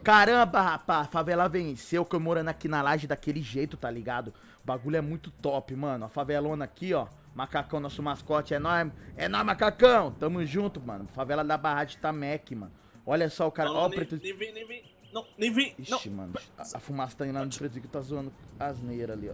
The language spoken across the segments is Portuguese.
Caramba, rapaz, a favela venceu, comemorando aqui na laje daquele jeito, tá ligado? O bagulho é muito top, mano. A favelona aqui, ó. Macacão, nosso mascote, é nóis, Macacão. Tamo junto, mano. Favela da Barragem tá Mac, mano. Olha só o cara, ó, preto. Nem vem, nem vem. Não, nem vem. Ixi, mano. A fumaça tá indo lá no preto que tá zoando asneira ali, ó.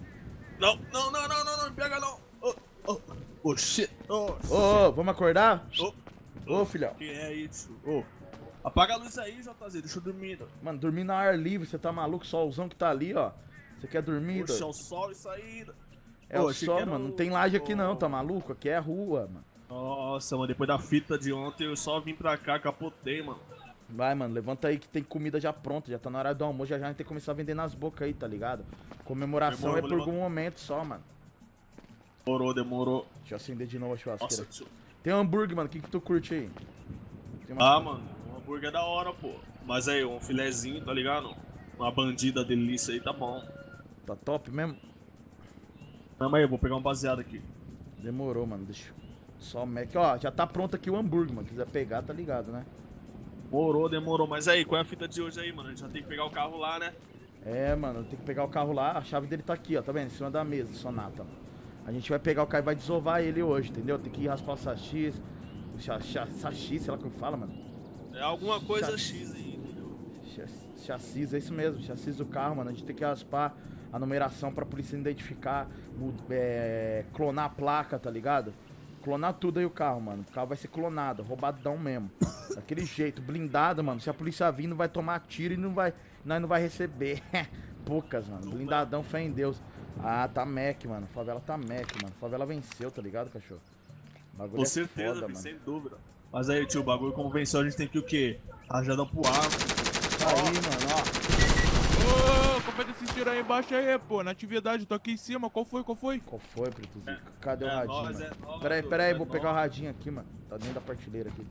Não, pega não. Oh, shit. Ô, vamos acordar? Ô, filhão. Que é isso? Apaga a luz aí, JZ, deixa eu dormir. Mano, dormir na ar livre, você tá maluco? Solzão que tá ali, ó. Você quer dormir, Poxa, é o sol isso aí. É o sol, mano. Não tem laje aqui não, tá maluco? Aqui é rua, mano. Nossa, mano, depois da fita de ontem eu só vim pra cá, capotei, mano. Vai, mano, levanta aí que tem comida já pronta, já tá na hora do almoço, já a gente tem que começar a vender nas bocas aí, tá ligado? Comemoração é por algum momento só, mano. Demorou. Deixa eu acender de novo a churrasqueira. Nossa, Tem hambúrguer, mano, o que tu curte aí? mano, um hambúrguer é da hora, pô. Mas aí, um filezinho, tá ligado? Uma bandida delícia aí, tá bom. Tá top mesmo? Não, mas aí, eu vou pegar um baseado aqui. Demorou, mano, deixa só o Mac. Ó, já tá pronto aqui o hambúrguer, mano, quiser pegar, tá ligado, né? Demorou. Mas aí, qual é a fita de hoje aí, mano? A gente já tem que pegar o carro lá, né? É, mano, tem que pegar o carro lá, a chave dele tá aqui, ó, tá vendo? Em cima da mesa, Sonata, mano. A gente vai pegar o carro e vai desovar ele hoje, entendeu? Tem que ir raspar o sachi, sei lá como fala, mano. É alguma coisa X aí, entendeu? Chassis, é isso mesmo, chassis do carro, mano. A gente tem que raspar a numeração pra polícia identificar, clonar a placa, tá ligado? Clonar tudo aí o carro, mano. O carro vai ser clonado, roubadão mesmo. Daquele jeito, blindado, mano. Se a polícia vir, não vai tomar tiro e nós não vai receber. Poucas, mano. Blindadão, fé em Deus. Ah, tá Mac, mano. Favela tá Mac, mano. Favela venceu, tá ligado, cachorro? Com certeza, foda, sem dúvida. Mas aí, tio, o bagulho como venceu, a gente tem que o quê? Rajadão pro ar. Aí, mano, Ô, qual foi desse tiro aí embaixo aí, pô? Na atividade, tô aqui em cima. Qual foi? Qual foi, Preto Zica? Cadê o radinho, nóis, mano? Pera aí, vou pegar o radinho aqui, mano. Tá dentro da partilheira aqui.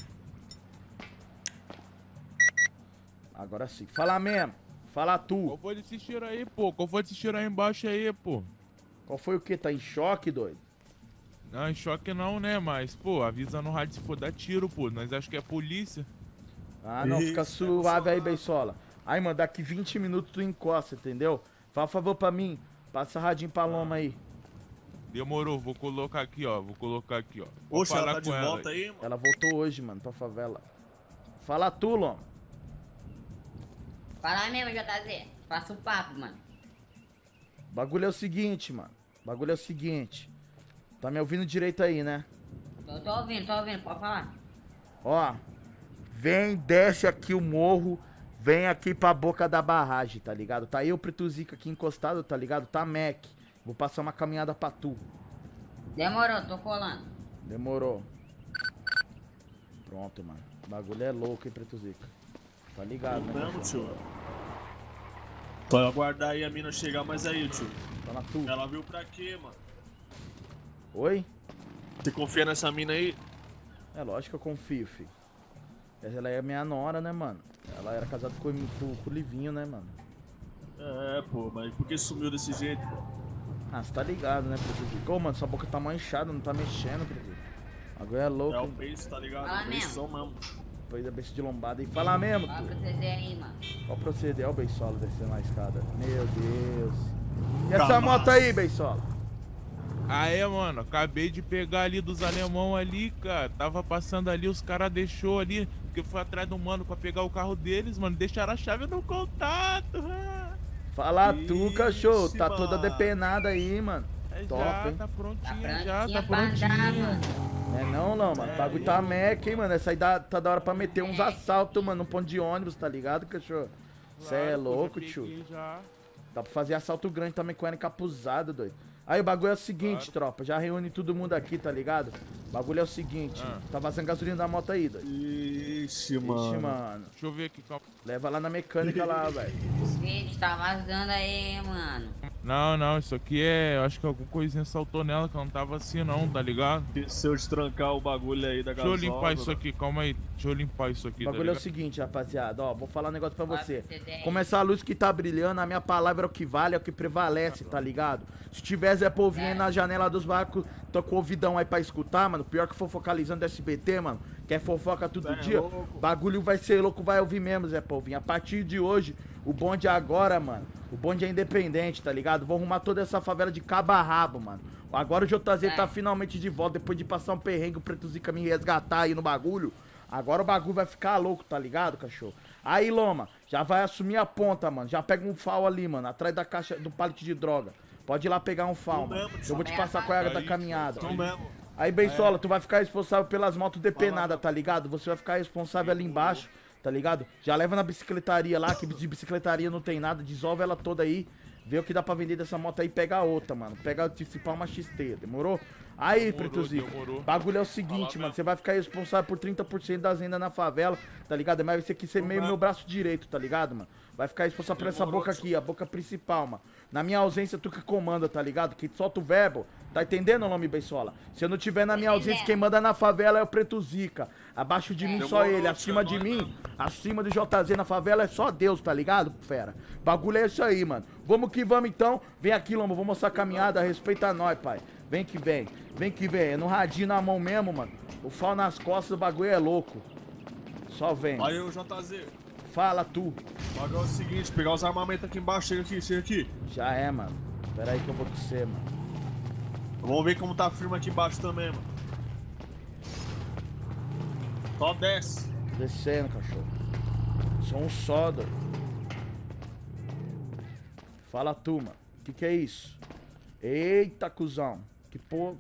Agora sim. Fala mesmo. Fala tu. Qual foi desse tiro aí, pô? Qual foi desse tiro aí embaixo aí, pô? Qual foi o que? Tá em choque, doido? Não, em choque não, né? Mas, pô, avisa no rádio se for dar tiro, pô. Nós acho que é polícia. Ah, não, fica suave aí, Beisola. Aí, mano, daqui 20 minutos tu encosta, entendeu? Fala favor pra mim. Passa radinho pra loma aí. Demorou, vou colocar aqui, ó. Poxa, ela tá de volta aí, mano. Ela voltou hoje, mano, pra favela. Fala tu, Loma. Fala mesmo, JZ. Passa o papo, mano. O bagulho é o seguinte, mano. O bagulho é o seguinte. Tá me ouvindo direito aí, né? Tô ouvindo, pode falar. Ó, vem, desce aqui o morro, vem aqui pra boca da barragem, tá ligado? Tá eu, Preto Zica, aqui encostado, tá ligado? Tá Mac. Vou passar uma caminhada pra tu. Demorou, tô colando. Demorou. Pronto, mano. O bagulho é louco, hein, Preto Zica? Tá ligado, né? Não, tio. Só aguardar aí a mina chegar, mas aí, tio. Tá na tu. Ela veio pra quê, mano? Oi? Você confia nessa mina aí? É lógico que eu confio, filho. Ela é minha nora, né, mano? Ela era casada com o Livinho, né, mano? É, pô, mas por que sumiu desse jeito, pô? Ah, você tá ligado, né, Preto Zica? Ô, mano, sua boca tá manchada, não tá meixendo, Preto Zica. Agora é louco. É o beijo, tá ligado? Fala É o beijão mesmo. Depois da beijo de lombada. E fala mesmo, Qual tu. proceder aí, mano? Qual proceder? Olha o Beisola descendo a escada. Meu Deus. E essa Calma. moto aí, Beisola? Aê, mano, acabei de pegar ali dos alemão ali, cara. Tava passando ali, os caras deixou ali, porque eu fui atrás do mano pra pegar o carro deles, mano. Deixaram a chave no contato. Fala tu, Ixi, cachorro. Tá toda mano. depenada aí, mano. Top, Já hein? tá prontinho, Tá já, tá prontinha pra andar, prontinho. mano. Não é não, mano. O bagulho tá Mac, hein, mano. Essa aí tá da hora pra meter uns assaltos, mano, no ponto de ônibus, tá ligado, cachorro? Cê é Claro, pô, já louco, peguei tio. já. Dá pra fazer assalto grande também com ela encapuzada, doido. Aí o bagulho é o seguinte, Claro. tropa. Já reúne todo mundo aqui, tá ligado? O bagulho é o seguinte. Tá vazando gasolina da moto aí, doido. Ixi, mano. Ixi, mano. Deixa eu ver aqui, calma. Leva lá na mecânica lá, velho. Os vídeos tá vazando aí, mano. Não, isso aqui é. Eu acho que alguma coisinha saltou nela, que ela não tava assim, não, tá ligado? Esqueceu de trancar o bagulho aí da Deixa eu gasola. limpar isso aqui, calma aí. Deixa eu limpar isso aqui, O tá bagulho é o ligado? seguinte, rapaziada. Ó, vou falar um negócio pra Vai você. proceder aí. Como essa luz que tá brilhando, a minha palavra é o que vale, é o que prevalece, tá ligado? Se tiver Zé Povinho aí na janela dos barcos, tô com o ouvidão aí pra escutar, mano. Pior que for focalizando do SBT, mano. Quer fofoca todo É dia? louco. Bagulho vai ser louco, vai ouvir mesmo, Zé Polvinho. A partir de hoje, o bonde agora, mano, o bonde é independente, tá ligado? Vou arrumar toda essa favela de cabo a rabo, mano. Agora o JZ tá finalmente de volta, depois de passar um perrengue, o Preto Zica me resgatar aí no bagulho. Agora o bagulho vai ficar louco, tá ligado, cachorro? Aí, Loma, já vai assumir a ponta, mano. Já pega um FAO ali, mano, atrás da caixa do pallet de droga. Pode ir lá pegar um FAO, mano. Eu vou te passar qual é a da caminhada. Não mesmo. Aí, Bensola, tu vai ficar responsável pelas motos depenadas, tá ligado? Você vai ficar responsável ali embaixo, tá ligado? Já leva na bicicletaria lá, que de bicicletaria não tem nada, dissolve ela toda aí, vê o que dá pra vender dessa moto aí e pega a outra, mano. Pega, se pá, uma XT, demorou? Aí, Pretozico, bagulho é o seguinte, mano, você vai ficar responsável por 30% das vendas na favela, tá ligado? Mas esse aqui ser meio meu braço direito, tá ligado, mano? Vai ficar responsável por essa boca aqui, a boca principal, mano. Na minha ausência, tu que comanda, tá ligado? Que solta o verbo, tá entendendo, nome Bensola? Se eu não tiver na minha ausência, quem manda na favela é o Preto Zica. Abaixo de mim, só ele. Acima de mim, acima do JZ na favela é só Deus, tá ligado, fera? Bagulho é isso aí, mano. Vamos que vamos, então. Vem aqui, Lombo, vou mostrar a caminhada. Respeita nós, pai. Vem que vem. Vem que vem. É no radinho na mão mesmo, mano. O FAO nas costas, o bagulho é louco. Só vem. Aí, o JZ. Fala, tu. O bagulho é o seguinte, pegar os armamentos aqui embaixo. Chega aqui, chega aqui. Já é, mano. Pera aí que eu vou descer, mano. Vamos ver como tá firme aqui embaixo também, mano. Só desce. Descendo, cachorro. Sou um só, doido. Fala tu, mano. Que é isso? Eita, cuzão. Que porra.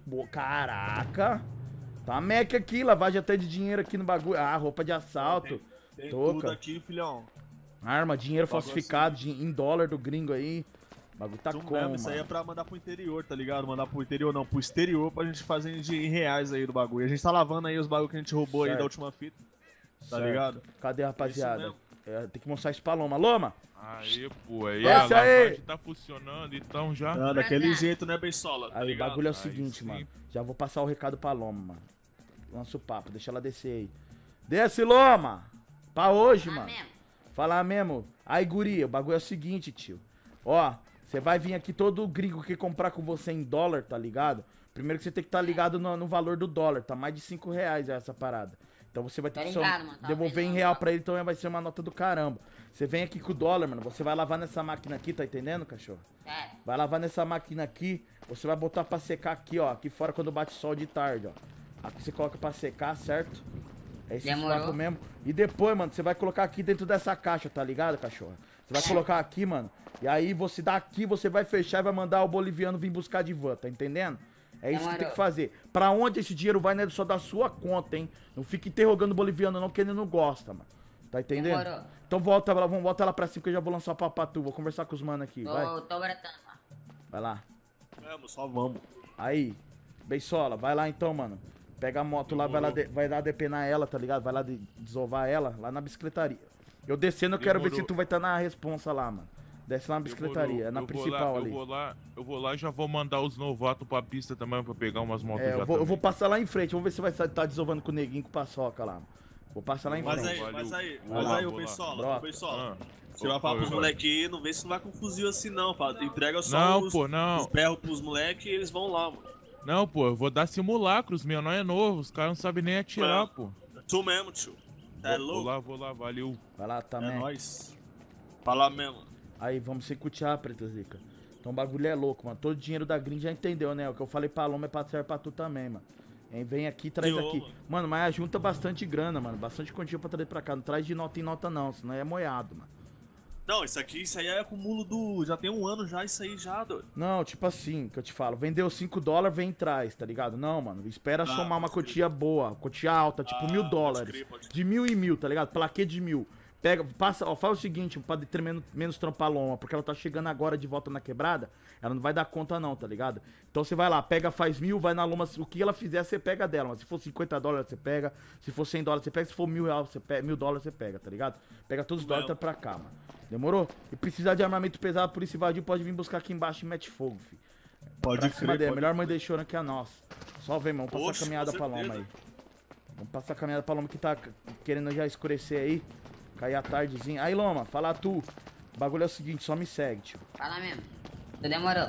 Caraca. Tá meca aqui, lavagem até de dinheiro aqui no bagulho. Ah, roupa de assalto. Tem Touca. tudo aqui, filhão. Arma, dinheiro Bagulho falsificado em dólar do gringo aí. O bagulho tá Isso como, mesmo, mano? isso aí é pra mandar pro interior, tá ligado? Mandar pro interior não, pro exterior pra gente fazer em reais aí do bagulho. A gente tá lavando aí os bagulhos que a gente roubou aí Certo. da última fita. Tá Certo. ligado? Cadê, rapaziada? mesmo. Tem que mostrar isso pra Loma. Loma! Aí, pô, aí Desce a aí. lavagem tá funcionando, então já. Ah, daquele jeito, né, Bensola? Tá Aí o ligado? bagulho é o Aí seguinte, sim. mano. Já vou passar o recado pra Loma, mano. Lança o papo, deixa ela descer aí. Desce, Loma! Pra hoje, mano. Falar mesmo. Aí, guria, o bagulho é o seguinte, tio. Ó, você vai vir aqui todo gringo que comprar com você em dólar, tá ligado? Primeiro que você tem que estar ligado no valor do dólar, tá mais de 5 reais essa parada. Então você vai ter Tá que ligado, mano, tá devolver em vendo? real pra ele, então vai ser uma nota do caramba. Você vem aqui com o dólar, mano, você vai lavar nessa máquina aqui, tá entendendo, cachorro? É. Vai lavar nessa máquina aqui, você vai botar pra secar aqui, ó, aqui fora quando bate sol de tarde, ó. Aqui você coloca pra secar, certo? É esse Demorou. papo mesmo. E depois, mano, você vai colocar aqui dentro dessa caixa, tá ligado, cachorro? Você vai colocar aqui, mano, e aí você daqui, você vai fechar e vai mandar o boliviano vir buscar de van, tá entendendo? É isso que tem que fazer. Pra onde esse dinheiro vai, não é só da sua conta, hein? Não fica interrogando o boliviano não, que ele não gosta, mano. Tá entendendo? Demorou. Então volta lá, vamos voltar lá pra cima que eu já vou lançar o papo pra tu. Vou conversar com os mano aqui, vai. Tô bratando, mano. Vai lá. Vamos, só vamos. Aí, Beisola, vai lá então, mano. Pega a moto lá, vai lá, vai lá depenar ela, tá ligado? Vai lá desovar ela, lá na bicicletaria. Eu descendo, eu quero ver se tu vai estar na responsa lá, mano. Desce lá na bicicletaria, é na principal ali. Eu vou lá e já vou mandar os novatos pra pista também pra pegar umas motos É, já eu vou também. passar lá em frente, vamos ver se vai estar desovando com o neguinho com o paçoca lá. Vou passar lá em Mas frente. aí, mas aí, Vai mas lá, aí, o vou lá. Bensola, Brota. o Bensola. Ah. Você vai falar pros moleque aí, não vê se não vai com fuzil assim não, fala. Entrega só Não, os, pô, não. os berros pros moleque e eles vão lá, mano. Não, pô, eu vou dar simulacros, meu não é novo, os caras não sabem nem atirar, pô. Tu mesmo, tio. É Vou louco? lá, valeu. Vai lá É também. nóis. Fala mesmo. Aí, vamos se cutear, Preto Zica. Então o bagulho é louco, mano. Todo o dinheiro da Green já entendeu, né? O que eu falei pra Loma é pra serve pra tu também, mano. Hein, vem aqui, traz Sim, aqui. mano. Mano, mas junta bastante grana, mano. Bastante quantia pra trazer pra cá. Não traz de nota em nota, não. Senão é moiado, mano. Não, isso aí é acumulo do... Já tem um ano já, isso aí já, doido. Não, tipo assim, que eu te falo. Vendeu 5 dólares, vem e traz, tá ligado? Não, mano. Espera somar uma pode quantia boa. Quantia alta, tipo $1.000. pode crer. De 1.000 em 1.000, tá ligado? Plaquê de 1.000. Pega, passa, ó, faz o seguinte, pra ter menos trampar Loma, porque ela tá chegando agora de volta na quebrada, ela não vai dar conta não, tá ligado? Então você vai lá, pega, faz 1.000, vai na Loma, o que ela fizer, você pega dela, mas se for 50 dólares, você pega, se for 100 dólares, você pega, se for $1.000, você pega, $1.000, você pega, tá ligado? Pega todos os dólares e tá pra cá, mano. Demorou? E precisar de armamento pesado, por esse vadio, pode vir buscar aqui embaixo e mete fogo, filho. Pode Pra cima crer, dele, pode melhor mãe deixou que a nossa. Só vem, mano, vamos passar Oxe, a caminhada com pra Loma certeza. aí. Vamos passar a caminhada pra Loma que tá querendo já escurecer aí. Cair a tardezinha. Aí, Loma, fala tu. O bagulho é o seguinte, só me segue, tio. Fala mesmo. Tu demorou.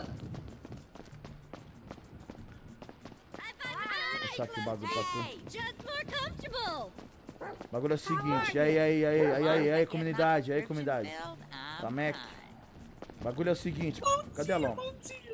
Vou passar aqui o bagulho pra tu. O bagulho é o seguinte, aí, comunidade, aí, comunidade. Tá, Mac? O bagulho é o seguinte, cadê a Loma?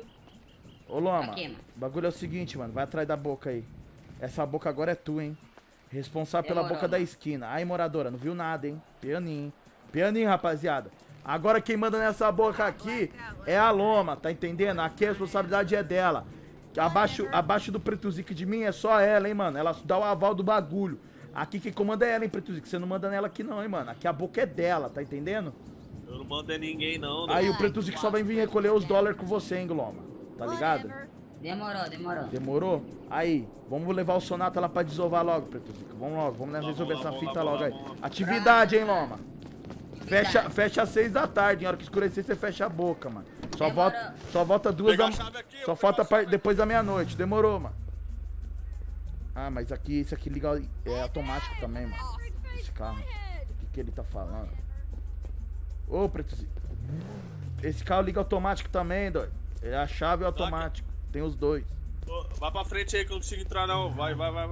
Ô, Loma, o bagulho é o seguinte, mano, vai atrás da boca aí. Essa boca agora é tua, hein? Responsável pela boca da esquina. Aí, moradora, não viu nada, hein? Pianinho. Pianinho, rapaziada. Agora quem manda nessa boca aqui é a Loma, tá entendendo? Aqui a responsabilidade é dela. Abaixo do Pretuzique de mim é só ela, hein, mano? Ela dá o aval do bagulho. Aqui quem comanda é ela, hein, Pretuzique? Você não manda nela aqui não, hein, mano? Aqui a boca é dela, tá entendendo? Eu não mando é ninguém, não. Aí o Pretuzique só vai vir recolher os dólares com você, hein, Loma? Tá ligado? Demorou. Demorou? Aí, vamos levar o Sonata lá pra desovar logo, Pretuzique. Vamos logo, vamos resolver essa fita logo aí. Atividade, hein, Loma? Fecha às 6 da tarde, em hora que escurecer você fecha a boca, mano. Só volta 2 da... Só falta depois da meia-noite, demorou, mano. Ah, mas aqui, esse aqui liga, é automático também, mano. Esse carro, o que ele tá falando? Ô, Pretozinho. Esse carro liga automático também, doido. É a chave e automático, tem os dois. Vai pra frente aí que eu não consigo entrar não, vai.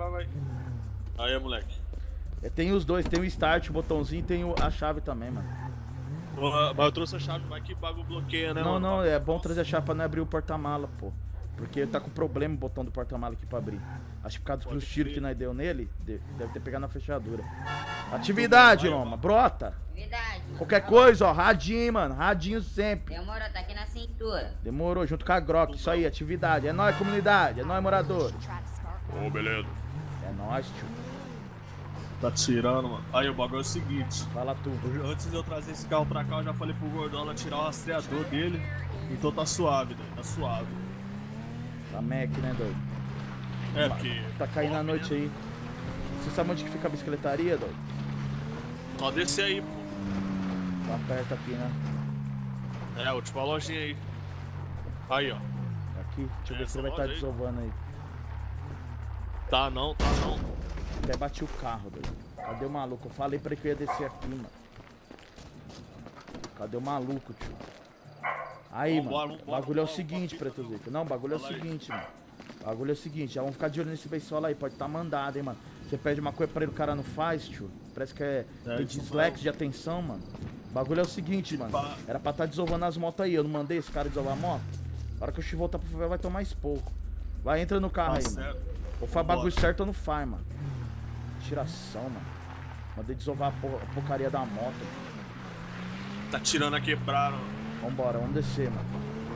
Aí, moleque. Tem os dois, tem o start, o botãozinho e tem a chave também, mano. Mas eu trouxe a chave, vai que o bagulho bloqueia, né, mano? Não, é bom trazer a chave pra não abrir o porta-mala, pô. Porque tá com problema o botão do porta-mala aqui pra abrir. Acho que por causa dos tiros que nós deu nele, deve ter pegado na fechadura. Atividade, Loma, brota. Atividade. Qualquer coisa, ó, radinho, mano, radinho sempre. Demorou, tá aqui na cintura. Demorou, junto com a Grok, isso aí, atividade. É nóis, comunidade, é nóis, morador. Ô, beleza. É nóis, tio. Tá tirando, mano. Aí o bagulho é o seguinte. Fala tudo. Antes de eu trazer esse carro pra cá, eu já falei pro Gordola tirar o rastreador dele. Então tá suave, doido. Tá suave. Tá Mac, né, doido? É, porque... Tá caindo a noite aí. Você sabe onde que fica a bicicletaria, doido? Só descer aí, pô. Tá perto aqui, né? É, última lojinha aí. Aí, ó. Aqui, deixa eu ver se ele vai estar desovando aí. Tá não. Até bati o carro, doido. Cadê o maluco? Eu falei pra ele que eu ia descer aqui, mano. Cadê o maluco, tio? Aí, mano. O bagulho é o seguinte, Pretozico. Não, o bagulho é o seguinte, mano. O bagulho é o seguinte. Já vamos ficar de olho nesse beisola aí. Pode estar mandado, hein, mano. Você pede uma coisa pra ele, o cara não faz, tio. Parece que é dislexo de atenção, mano. O bagulho é o seguinte, mano. Era pra estar desovando as motos aí. Eu não mandei esse cara desovar a moto. Na hora que eu voltar pro favela, vai tomar esporro. Vai, entra no carro aí, mano. Ou faz bagulho certo ou não faz, mano. Tiração, mano. Mandei desovar a porcaria da moto. Tá tirando a quebrar, mano. Vambora, vamos descer, mano.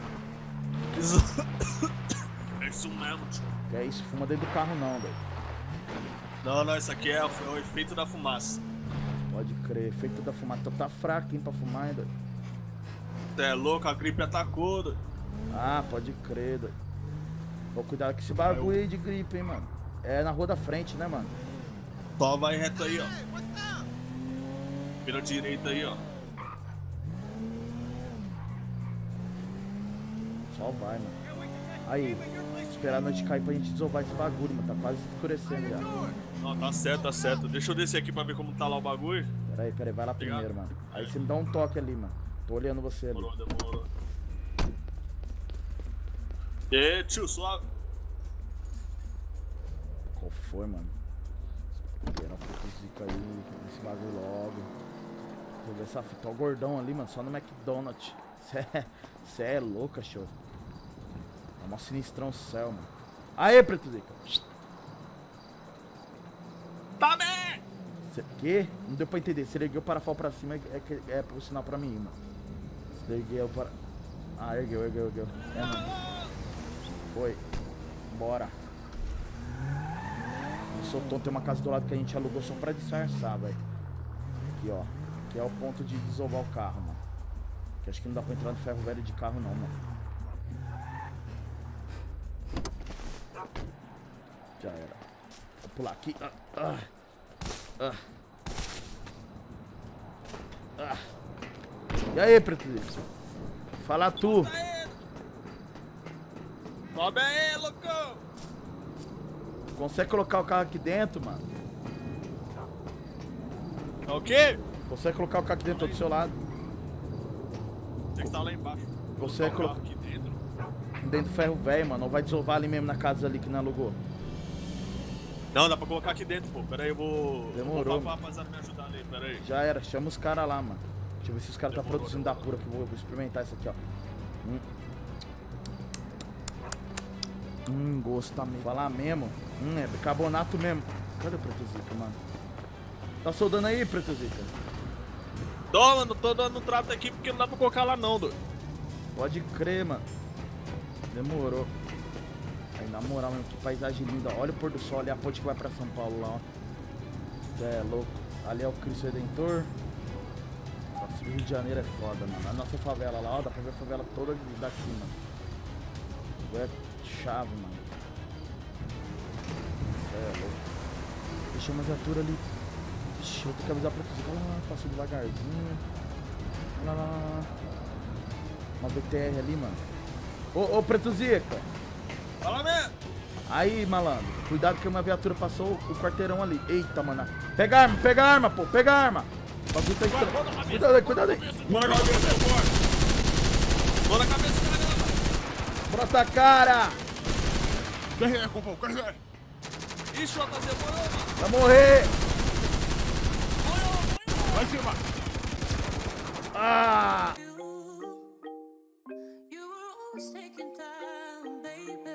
É isso mesmo, tio. Que é isso, fuma dentro do carro não, velho. Não, isso aqui é o efeito da fumaça. Pode crer, efeito da fumaça. Tá fraco, hein, pra fumar ainda. Você é louco, a gripe atacou, doido. Ah, pode crer, doido. Vou cuidar com esse bagulho aí de gripe, hein, mano. É na rua da frente, né, mano? Só vai reto aí, ó. Vira direita aí, ó. Só vai, mano. Aí, esperar a noite cair pra gente desovar esse bagulho, mano. Tá quase escurecendo já. Não, tá certo. Deixa eu descer aqui pra ver como tá lá o bagulho. Peraí, vai lá primeiro, mano. Aí você me dá um toque ali, mano. Tô olhando você ali. Demorou. E aí, tio, suave. Qual foi, mano? Esperar um zica aí, esse bagulho logo. Vou ver essa fita. Ó o gordão ali, mano, só no McDonald's. Cê é louco, cachorro. É uma sinistrão céu, mano. Aê, Preto Zica. Tá bem! Que? Não deu pra entender. Se ergueu o parafal pra cima, é pro sinal pra mim, mano. Se ergueu para... Ah, ergueu. É, mano. Foi. Bora. Eu sou tonto, tem uma casa do lado que a gente alugou só pra disfarçar, velho. Aqui, ó. Aqui é o ponto de desovar o carro, mano. Que acho que não dá pra entrar no ferro velho de carro, não, mano. Já era. Vou pular aqui. E aí, Preto? Fala tu. Sobe aí, loucão! Consegue colocar o carro aqui dentro, mano? Tá o quê? Consegue colocar o carro aqui dentro do seu lado? Você que tá lá embaixo. Consegue colocar aqui dentro. Dentro do ferro velho, mano. Ou vai desovar ali mesmo na casa ali que não alugou? Não, dá pra colocar aqui dentro, pô. Pera aí, eu vou... Demorou, Eu vou falar pra rapaziada me ajudar ali, pera aí. Já era, chama os caras lá, mano. Deixa eu ver se os caras tá Demorou, produzindo da pura aqui. Vou experimentar isso aqui, ó. Gosto também. Falar mesmo. É bicarbonato mesmo. Cadê o Preto Zica, mano? Tá soldando aí, Preto Zica? Tô, mano, tô dando trato aqui porque não dá pra colocar lá não, doido. Pode crer, mano. Demorou. Aí, na moral mesmo, que paisagem linda. Olha o pôr do sol ali, a ponte que vai pra São Paulo lá, ó. É louco. Ali é o Cristo Redentor. Nossa, o Rio de Janeiro é foda, mano. A nossa favela lá, ó, dá pra ver a favela toda daqui, mano. É chave, mano. É louco. Deixei uma viatura ali. Ixi, eu tenho que avisar pra vocês. Olha lá, passou devagarzinho. Olha lá. Uma BTR ali, mano. Ô, Preto Zica. Fala mesmo. Aí, malandro. Cuidado que uma viatura passou o quarteirão ali. Eita, mano. Pega a arma, pô. Pega a arma. O bagulho tá estranho. Cuidado aí. Mão na cabeça, eu corto. Mão na cabeça, caramba. Brota a cara. Carrega, compão, carrega. Ixi, o ATZ morreu, mano. Vai morrer. Vai em cima. Ah. You were always taking time, baby.